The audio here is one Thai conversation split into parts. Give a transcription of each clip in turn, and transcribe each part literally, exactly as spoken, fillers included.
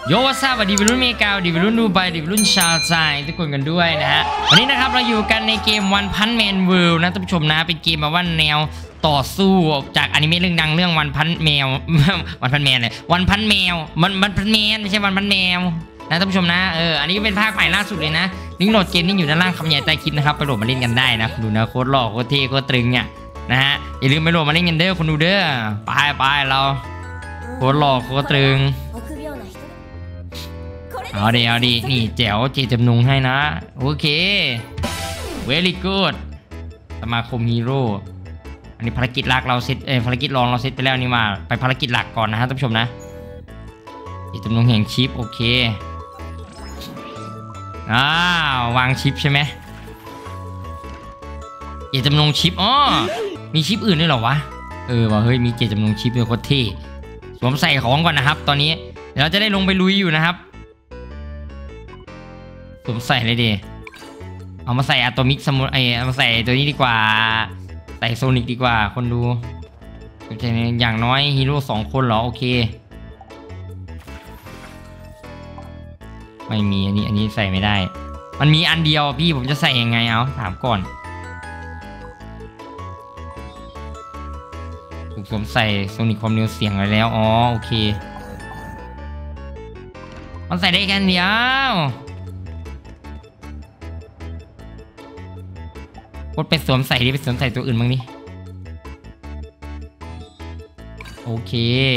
โยวัสวัสดีวัยรุ่นเมกาดีวัยรุ่นดูไบดีวัยรุ่นชาวใจทุกคนกันด้วยนะฮะวันนี้นะครับเราอยู่กันในเกม One Punch Man World นะท่านผู้ชมนะเป็นเกมแบบว่าแนวต่อสู้จากอนิเมะเรื่องดังเรื่อง One Punch แมว One Punch Man เลย One Punch แมวมันมันพันแมนไม่ใช่ One Punch แมวนะท่านผู้ชมนะเอออันนี้ก็เป็นภาคใหม่ล่าสุดเลยนะลิงก์โหลดเกมนี้อยู่ด้านล่างคำใหญ่ใต้คลิปนะครับไปโหลดมาเล่นกันได้นะดูนะโคตรหล่อโคตรเท่โคตรตรึงเนี่ยนะฮะอย่าลืมไปโหลดมาเล่นกันเด้อคนดูเด้อไปไปเราโคตรหล่อโคตรตรึงเอาดีเอาดีนี่แจ๋วเจจำนงให้นะโอเค very good สมาคมฮีโร่อันนี้ภารกิจหลักเราเซตเออภารกิจรองเราเซตไปแล้วนี่มาไปภารกิจหลักก่อนนะฮะท่านผู้ชมนะเจจำนงแห่งชิปโอเคอ้าววางชิปใช่ไหมเจจำนงชิปอ๋อมีชิปอื่นด้วยเหรอวะเออว่าเฮ้ยมีเจจำนงชิปด้วยโคตรเท่สวมใส่ของก่อนนะครับตอนนี้เดี๋ยวเราจะได้ลงไปลุยอยู่นะครับสวมใส่เลยดิเอามาใส่อะโตมิกสมุนไอเอามาใส่ตัวนี้ดีกว่าใส่โซนิกดีกว่าคนดูอย่างน้อยฮีโร่สองคนเหรอโอเคไม่มีอันนี้อันนี้ใส่ไม่ได้มันมีอันเดียวพี่ผมจะใส่ยังไงเอาถามก่อนถูกสวมใส่โซนิกความเร็วเสียงไปแล้วอ๋อโอเคมันใส่ได้แค่เดียวกดไปสวมใส่ดิไปสวมใส่ตัวอื่นบ้างนี่โอเค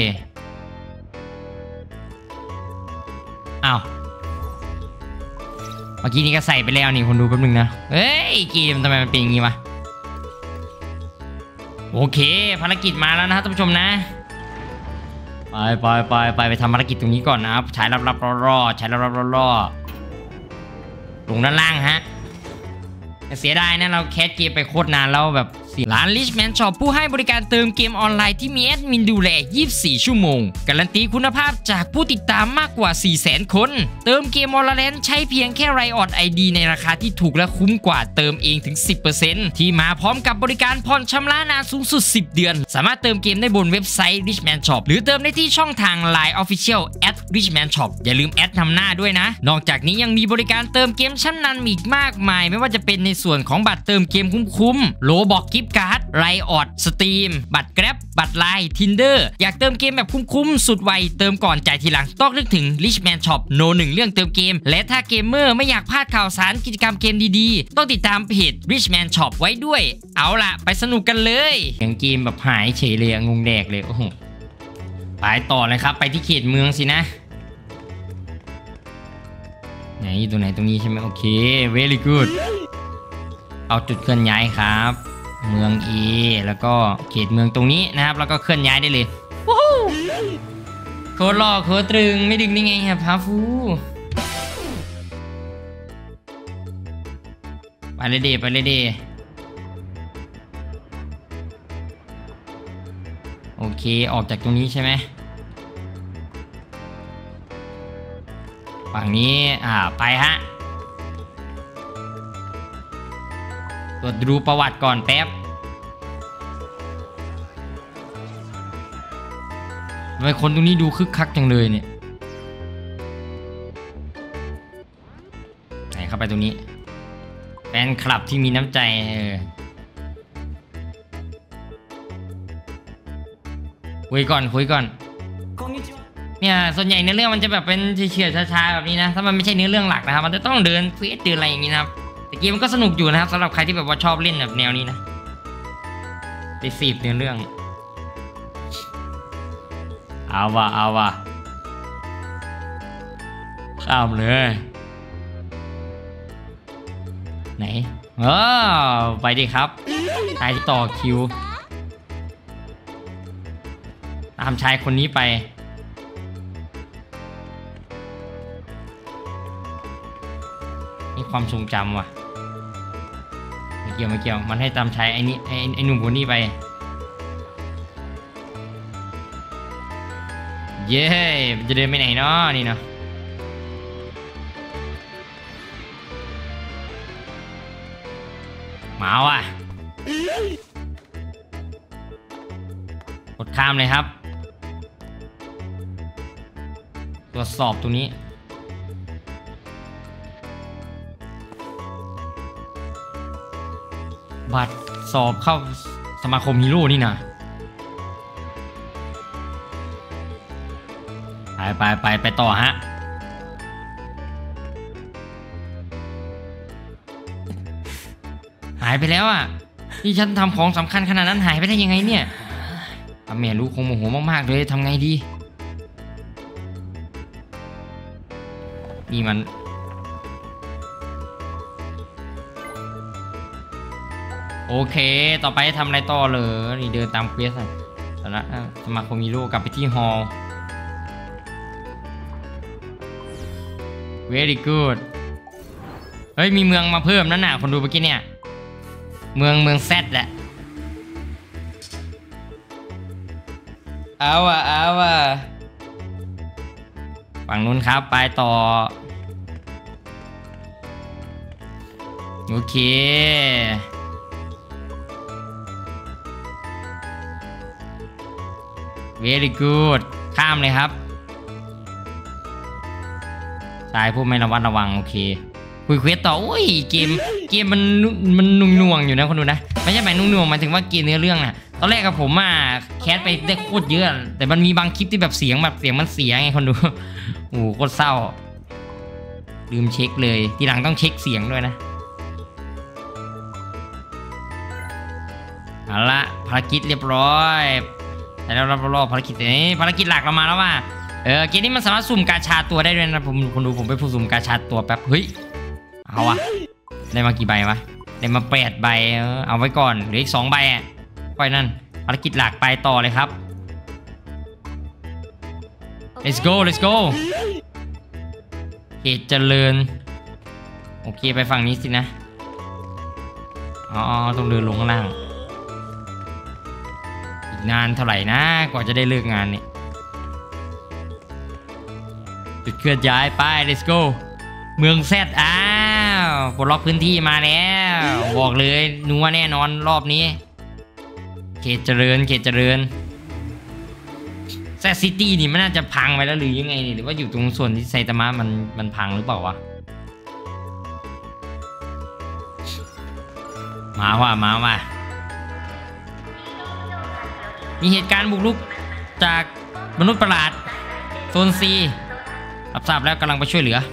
อ้าวเมื่อกี้นี้ก็ใส่ไปแล้วนี่คนดูแป๊บนึงนะเฮ้ยเกมทำไมมันเป็นอย่างงี้วะโอเคภารกิจมาแล้วนะครับท่านผู้ชมนะไปไปไปไปไปทำภารกิจตรงนี้ก่อนนะครับใช้รับรับรอรอใช้รับรับรอรอลงด้านล่างฮะเสียดายนะเราแคสเกมไปโคตรนานแล้วแบบร้าน Richman Shop ผู้ให้บริการเติมเกมออนไลน์ที่มีแอดมินดูแลยี่สิบสี่ชั่วโมงการันตีคุณภาพจากผู้ติดตามมากกว่า สี่แสน คนเติมเกม Valorant ใช้เพียงแค่ Riot ไอ ดี ในราคาที่ถูกและคุ้มกว่าเติมเองถึง สิบเปอร์เซ็นต์ ที่มาพร้อมกับบริการผ่อนชำระนานสูงสุดสิบเดือนสามารถเติมเกมได้บนเว็บไซต์ Richman Shop หรือเติมได้ที่ช่องทาง ไลน์ Official แอท Richman Shop อย่าลืมแอดนำหน้าด้วยนะนอกจากนี้ยังมีบริการเติมเกมชั้นนำอีกมากมายไม่ว่าจะเป็นในส่วนของบัตรเติมเกมคุ้มๆโลบอกกิฟต์การ์ดไรออดสตรีมบัตรแกร็บบัตรไลน์ Tinder อยากเติมเกมแบบคุ้มๆสุดไวเติมก่อนจ่ายทีหลังต้องนึกถึง Richman Shop โนหนึ่งเรื่องเติมเกมและถ้าเกมเมอร์ไม่อยากพลาดข่าวสารกิจกรรมเกมดีๆต้องติดตามเพจ Richman Shop ไว้ด้วยเอาล่ะไปสนุกกันเลยอย่างเกมแบบหายเฉยเลยงงแดกเลยโอ้โหไปต่อเลยครับไปที่เขตเมืองสินะไหนตรงไหนตรงนี้ใช่ไหมโอเค very good เอาจุดเคลื่อนย้ายครับเมือง A แล้วก็เขตเมืองตรงนี้นะครับแล้วก็เคลื่อนย้ายได้เลยว้าวโคตรหล่อโคตรตรึงไม่ดึงได้ไงครับพาฟูไปเลยเดไปเลยเดโอเคออกจากตรงนี้ใช่ไหมฝั่งนี้อ่าไปฮะตรวจดูประวัติก่อนแป๊บทำไมคนตรงนี้ดูคึกคักจังเลยเนี่ยไหนเข้าไปตรงนี้แฟนคลับที่มีน้ำใจเออคุยก่อนคุยก่อนเนี่ยส่วนใหญ่เนื้อเรื่องมันจะแบบเป็นเฉื่อยๆช้าๆแบบนี้นะถ้ามันไม่ใช่เนื้อเรื่องหลักนะครับมันจะต้องเดินเฟซเดินอะไรอย่างนี้นะครับแต่เกมมันก็สนุกอยู่นะครับสำหรับใครที่แบบว่าชอบเล่นแบบแนวนี้นะไปสีบเนื้อเรื่องเอาวะเอาวะข้ามเลยไหนเออไปดิครับชายที่ต่อคิวตามชายคนนี้ไปนี่ความทรงจำว่ะไม่เกี่ยวไม่เกี่ยวมันให้ตามชายไอ้นี่ไอ้ไอ้หนุ่มคนนี้ไปเย้มันจะเดินไปไหนเนาะนี่เนาะมาว่ะกดข้ามเลยครับตรวจสอบตรงนี้บัตรสอบเข้าสมาคมฮีโร่นี่นะไปไปไปไปต่อฮะหายไปแล้วอ่ะที่ฉันทำของสำคัญขนาดนั้นหายไปได้ยังไงเนี่ยแม่รู้คงโมโหมากๆเลยทำไงดีนี่มันโอเคต่อไปทำอะไรต่อเลยนี่เดินตามเควสตอนนั้นสมาคมฮีโร่กลับไปที่ฮอลล์ very good เฮ้ยมีเมืองมาเพิ่มนั่นน่ะคนดูเมื่อกี้เนี่ยเมืองเมืองแซดแหละเอาอะเอาอะฝั่งนู้นครับไปต่อโอเคvery good ข้ามเลยครับชายผู้ไม่ระวัดระวังโอเคคุยเควสต่อโอ้ยเกมเกมมันมันนุ่งน่วงอยู่นะคนดูนะไม่ใช่หมายนุ่งน่วงหมายถึงว่าเกมเนื้อเรื่องน่ะตอนแรกกับผมอ่ะแคสไปได้โคตรเยอะแต่มันมีบางคลิปที่แบบเสียงแบบเสียงมันเสียไงคนดูโอ้โหโคตรเศร้าลืมเช็คเลยทีหลังต้องเช็คเสียงด้วยนะเอาละภารกิจเรียบร้อยแล้วเรารอภารกิจนี้ภารกิจหลักเรามาแล้วว่าเออเกมนี้มันสามารถสุ่มกาชาตัวได้ด้วยนะผมคนดูผมไปสุ่มกาชาตัวแป๊บเฮ้ยเอาวะได้มากี่ใบวะได้มาแปดใบเอาไว้ก่อนเหลืออีกสองใบอ่ะค่อยนั่นภารกิจหลักไปต่อเลยครับ let's go let's go เขตเจริญโอเคไปฝั่งนี้สินะอ๋อต้องเดินลงข้างล่างอีกนานเท่าไหร่นะกว่าจะได้เลิกงานเนี่ยจุดเคลื่อนย้ายไป let's go เมืองแซดอ้าวปลดล็อกพื้นที่มาแล้วบอกเลยนัวแน่นอนรอบนี้เขตเจริญเขตเจริญแซดซิตี้นี่มันน่าจะพังไปแล้วหรือยังไงนี่หรือว่าอยู่ตรงส่วนที่ไซตามะมันมันพังหรือเปล่าวะมาว่ะมาว่ะมีเหตุการณ์บุกรุกจากมนุษย์ประหลาดโซนซีรับทราบแล้วกำลังไปช่วยเหลือ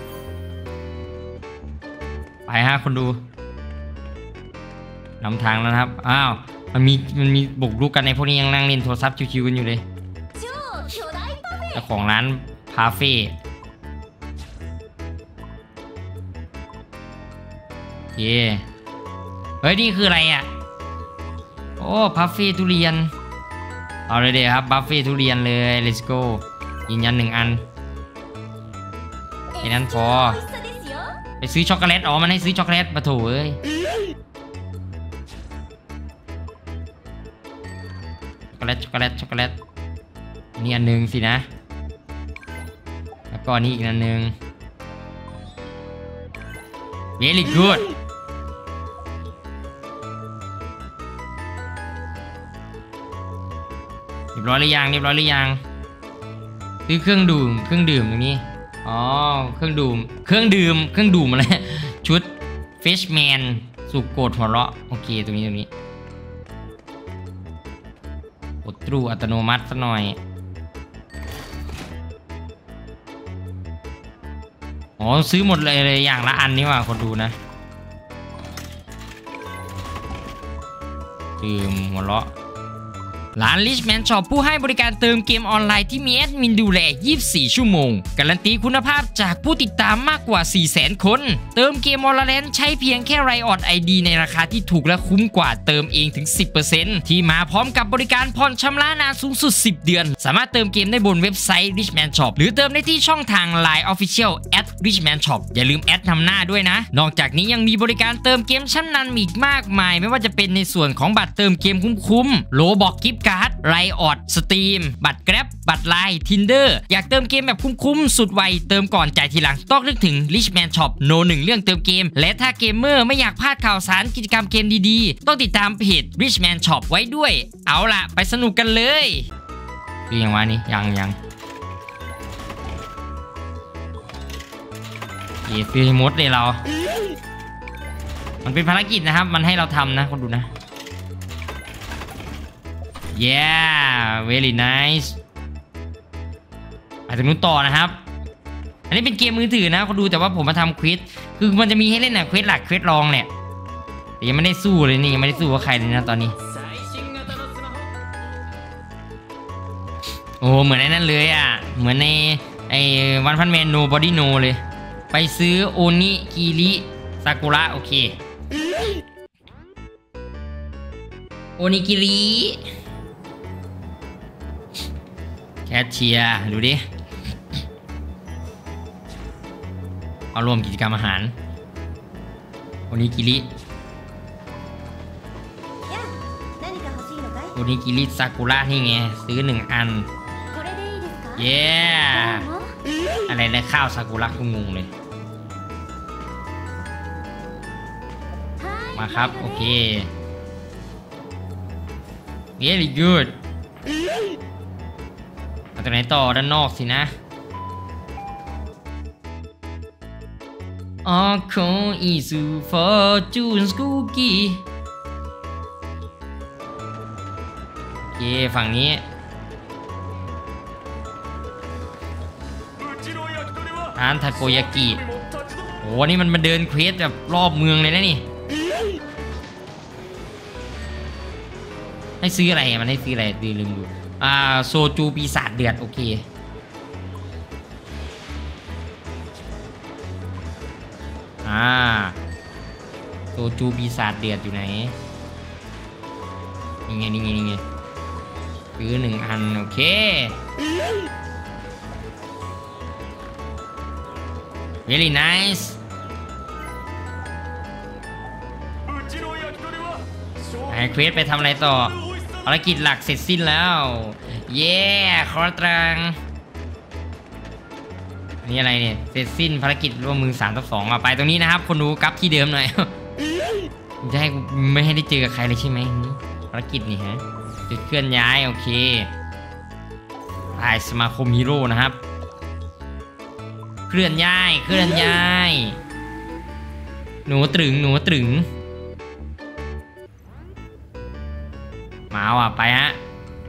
ไปฮะคนดูนำทางแล้วนะครับอ้าวมันมีมันมีบุกรุกกันในพวกนี้ยังนั่งเล่นโทรศัพท์ชิวๆกันอยู่เลยเจ้าของร้านพาเฟ่เย่เฮ้ยนี่คืออะไรอ่ะโอ้พาเฟ่ทุเรียนเอาเลยเดี๋ยวครับบัฟเฟ่ทุเรียนเลย let's go ยืนยันหนึ่งอันแค่นั้นพอไปซื้อช็อกโกแลตอ๋อมันให้ซื้อช็อกโกแลตมาโถเอ้ยช็อกโกแลตช็อกโกแลตช็อกโกแลตนี่อันหนึ่งสินะแล้วก็นี่อีกอันหนึ่ง very good เรียบร้อยหรือยังเรียบร้อยหรือยังซื้อเครื่องดื่มเครื่องดื่มตรงนี้อ๋อเครื่องดื่มเครื่องดื่มเครื่องดื่มอะไรชุด Fishman สุกโกดหัวเราะโอเคตรงนี้ตรงนี้กดตรูอัตโนมัติสักหน่อยอ๋อซื้อหมดเลยเลยอย่างละอันนี่ว่าคนดูนะดื่มหัวเราะร้าน Richman Shop ผู้ให้บริการเติมเกมออนไลน์ที่มีแอดมินดูแลยี่สิบสี่ชั่วโมงการันตีคุณภาพจากผู้ติดตามมากกว่า สี่แสน คนเติมเกม Valorant ใช้เพียงแค่ Riot ไอ ดี ในราคาที่ถูกและคุ้มกว่าเติมเองถึง สิบเปอร์เซ็นต์ ที่มาพร้อมกับบริการผ่อนชำระนานสูงสุดสิบเดือนสามารถเติมเกมได้บนเว็บไซต์ Richman Shop หรือเติมได้ที่ช่องทาง ไลน์ Official แอท Richman Shop อย่าลืมแอดนำหน้าด้วยนะนอกจากนี้ยังมีบริการเติมเกมชั้นนำอีกมากมายไม่ว่าจะเป็นในส่วนของบัตรเติมเกมคุ้มๆโลบอกกิฟต์การ์ดไรออดสตรีมบัตรแกร็บบัตรไลน์ Tinder อยากเติมเกมแบบคุ้มๆสุดไวเติมก่อนจ่ายทีหลังต้องนึกถึง Richman Shop โนหนึ่งเรื่องเติมเกมและถ้าเกมเมอร์ไม่อยากพลาดข่าวสารกิจกรรมเกมดีๆต้องติดตามเพจ Richman Shop ไว้ด้วยเอาล่ะไปสนุกกันเลยคือยังวะนี่ยังยังเอซื้อมดเลยเรามันเป็นภารกิจนะครับมันให้เราทำนะคนดูนะ yeah very nice ไปถึงนู้นต่อนะครับอันนี้เป็นเกมมือถือนะคนดูแต่ว่าผมมาทำเควสคือมันจะมีให้เล่นนะเควสหลักเควสรองเนี่ยแต่ยังไม่ได้สู้เลยนี่ยังไม่ได้สู้กับใครเลยนะตอนนี้โอ้เหมือนไอ้นั่นเลยอ่ะเหมือนในไอ้วันพันแมนโนบอดี้โนเลยไปซื้อโอนิกิริซากุระโอเคโอนิกิริแคชเชียร์ดูดิเอารวมกิจกรรมอาหารโอนิกิริโอนิกิริซากุระนี่ไงซื้อหนึ่งอันเย้อะไรได้ข้าวซากุระกูงงเลยมาครับโอเค very good มาจากไหนต่อด้านนอกสินะออโคอิซูฟอร์จูนสกูกี้โอเคฝั่งนี้ร้านทาโกยากิโอ้นี่มันมาเดินเควสแบบรอบเมืองเลยนะนี่ให้ซื้ออะไรมันให้ซื้ออะไรดูลืมดูอ่าโซจูปีศาจเดือดโอเคอ่าโซจูปีศาจเดือดอยู่ไหนนี่ไงนี่ไงนี่ไงซื้อหนึ่งอันโอเคvery nice ไอ้เควสไปทำอะไรต่อภารกิจหลักเสร็จสิ้นแล้วเย้คอร์ตรังนี่อะไรเนี่ยเสร็จสิ้นภารกิจร่วมมือสามต่อสองอ่ะไปตรงนี้นะครับคนดูกลับที่เดิมหน่อย จะให้ไม่ให้ได้เจอกับใครเลยใช่ไหมภารกิจนี่ฮะจุดเคลื่อนย้ายโอเคไปสมาคมฮีโร่นะครับเคลื่อนย้ายเคลื่อนย้ายหนูตรึงหนูตรึงมาว่ะไปฮะ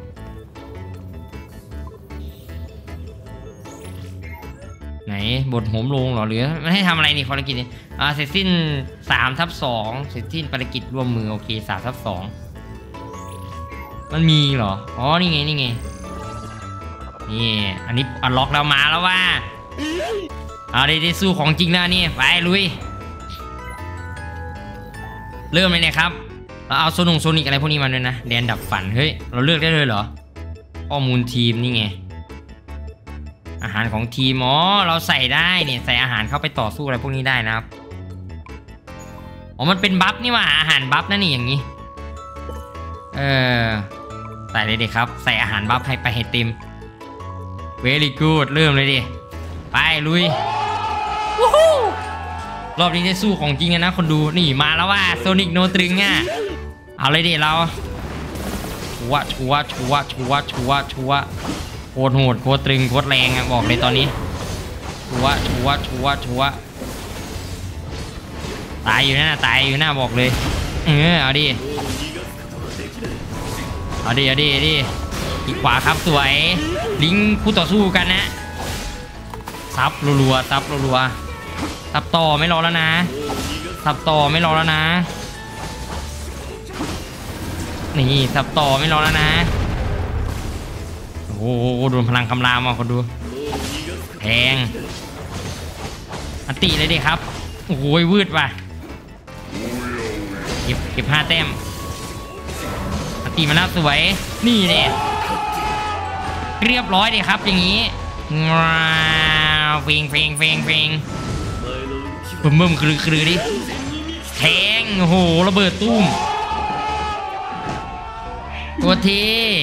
ไหนบทโหมลงหรอหรือมันให้ทำอะไรนี่ภารกิจนี้อ่าเสร็จสิ้นสามทับสองเสร็จสิ้นภารกิจร่วมมือโอเคสามทับสองมันมีเหรออ๋อนี่ไงนี่ไงนี่อันนี้อันล็อกแล้วมาแล้วว่าเอาได้ได้สู้ของจริงแล้วนี่ไปลุยเริ่มเลยเนี่ยครับเราเอาโซนงโซนิกอะไรพวกนี้มาด้วยนะแดนดับฝันเฮ้ยเราเลือกได้เลยเหรอข้อมูลทีมนี่ไงอาหารของทีมอ๋อเราใส่ได้เนี่ยใส่อาหารเข้าไปต่อสู้อะไรพวกนี้ได้นะครับอ๋อมันเป็นบัฟนี่ว่าอาหารบัฟนั่นนี่อย่างนี้เออใส่เลยดิครับใส่อาหารบัฟให้ไปให้เต็ม very good เริ่มเลยดิไปลุยรอบนี้ได้สู้ของจริงนะคนดูนี่มาแล้วว่าโซนิกโนตรึงอ่ะเอาเลยดิเราชัวชัวชัวชัวชัวชัวโคตรโหดโคตรตรึงโคตรแรงอ่ะบอกเลยตอนนี้ชัวชัวชัวชัวตายอยู่นะตายอยู่นะบอกเลยเออเอาดิเอาดิเอาดิเอาดิอีกขวาครับสวยลิงคู่ต่อสู้กันนะซับรัวๆซับรัวๆซับต่อไม่รอแล้วนะซับต่อไม่รอแล้วนะนี่ซับต่อไม่รอแล้วนะโอ้โหโดนพลังคำรามมาคนดูแทงอันติเลยดิครับโอ้โหวืดว่ะเก็บเก็บห้าแต้มอันติมาแล้วสวยนี่เนี่ยเรียบร้อยเลยครับอย่างนี้ว้าวฟิงฟิงฟิงฟิงบึ้มบึ้มคลือคลือดิแทงโอ้โหระเบิดตุ้มตัวที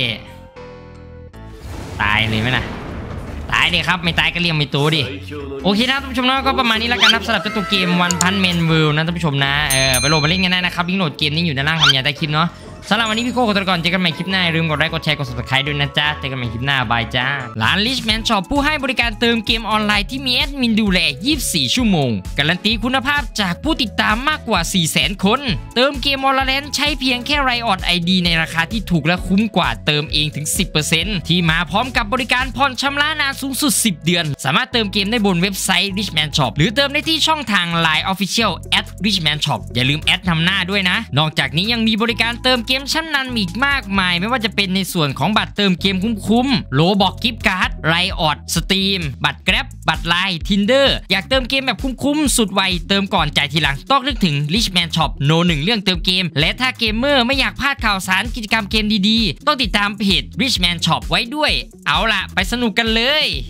ตายเลยไหมนะตายดิครับไม่ตายก็เรียมไม่ตัวดิโอเคนะท่านผู้ชมนะก็ประมาณนี้แล้วกันนะสำหรับตัวเกมวันพันเมนเวิลด์นะท่านผู้ชมนะเออไปโหลดมาเล่นกันได้นะครับลิงก์โหลดเกมนี้อยู่ด้านล่างคำยาใต้คลิปเนาะสำหรับวันนี้พี่โก้ขอตัวก่อนเจอกันใหม่คลิปหน้าอย่าลืมกดไลค์กดแชร์กด ซับสไครบ์ ด้วยนะจ๊ะเจอกันใหม่คลิปหน้าบายจ้าร้าน Richman Shop ผู้ให้บริการเติมเกมออนไลน์ที่มีแอดมินดูแลยี่สิบสี่ชั่วโมงการันตีคุณภาพจากผู้ติดตามมากกว่า สี่แสน คนเติมเกม Valorant ใช้เพียงแค่ Riot ไอ ดี ในราคาที่ถูกและคุ้มกว่าเติมเองถึง สิบเปอร์เซ็นต์ ที่มาพร้อมกับบริการผ่อนชำระนานสูงสุดสิบเดือนสามารถเติมเกมได้บนเว็บไซต์ Richman Shop หรือเติมได้ที่ช่องทาง ไลน์ Official แอท Richman Shop อย่าลืมแอดนำหน้าด้วยนะนอกจากนี้ยังมีบริการเติมเกมชั้นนำอีกมากมายไม่ว่าจะเป็นในส่วนของบัตรเติมเกมคุ้มๆโลบอกกิฟต์การ์ด Riot สตรีมบัตร Grab บัตร ไลน์ Tinder อยากเติมเกมแบบคุ้มๆสุดไวเติมก่อนจ่ายทีหลังต้องนึกถึง Richman Shop โนหนึ่งเรื่องเติมเกมและถ้าเกมเมอร์ไม่อยากพลาดข่าวสารกิจกรรมเกมดีๆต้องติดตามเพจ Richman Shop ไว้ด้วยเอาล่ะไปสนุกกันเลย